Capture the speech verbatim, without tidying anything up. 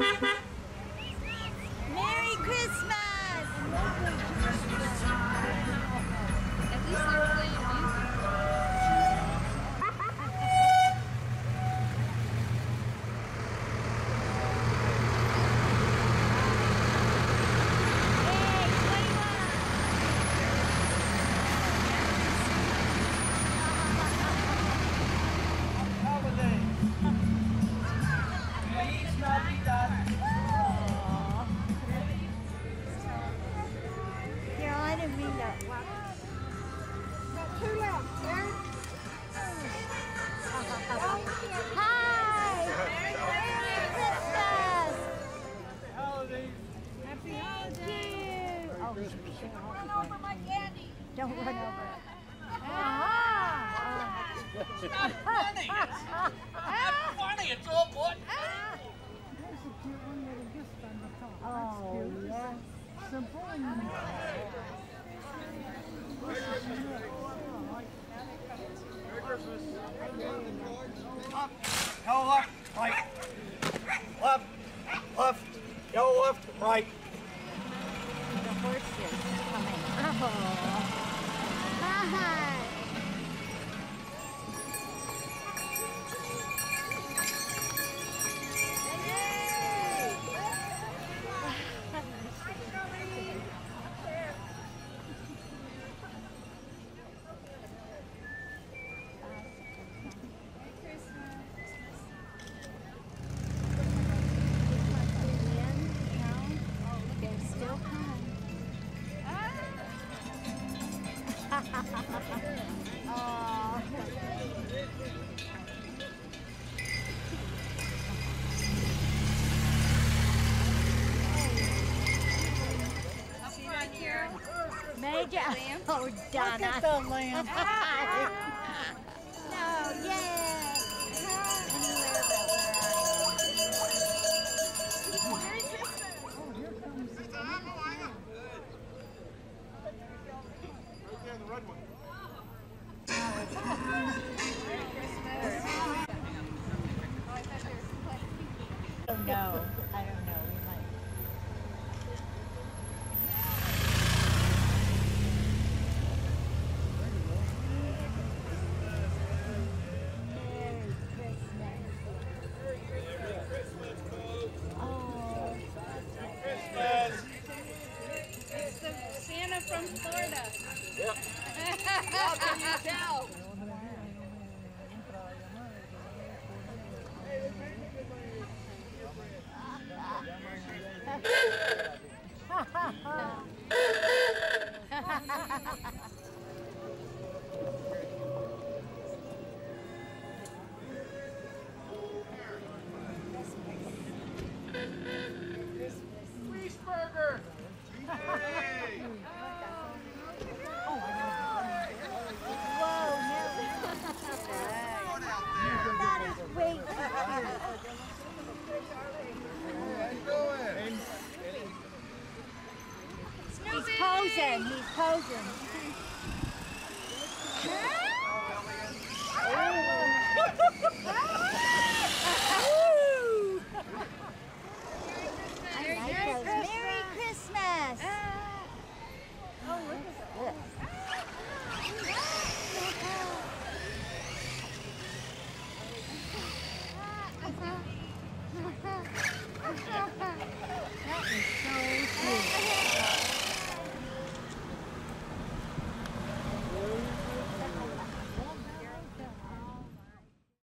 Merry Christmas! At least they're playing music. Don't run over it. It's not funny. It's not funny. It's all what? There's a cute one with a gift on the top. Oh, yes. Simple and Up, go left, right. Left, left, go left, right. The horse is coming. Oh. Hi. Major. Oh, Donna. look at the lamb. No, yeah. The red one. I don't know. I don't know. We might. Merry Christmas. Oh. Christmas. It's the Santa from Florida. Yep. How can you tell? Cheeseburger. Hey. Whoa, no. Wait. He's posing. He's posing.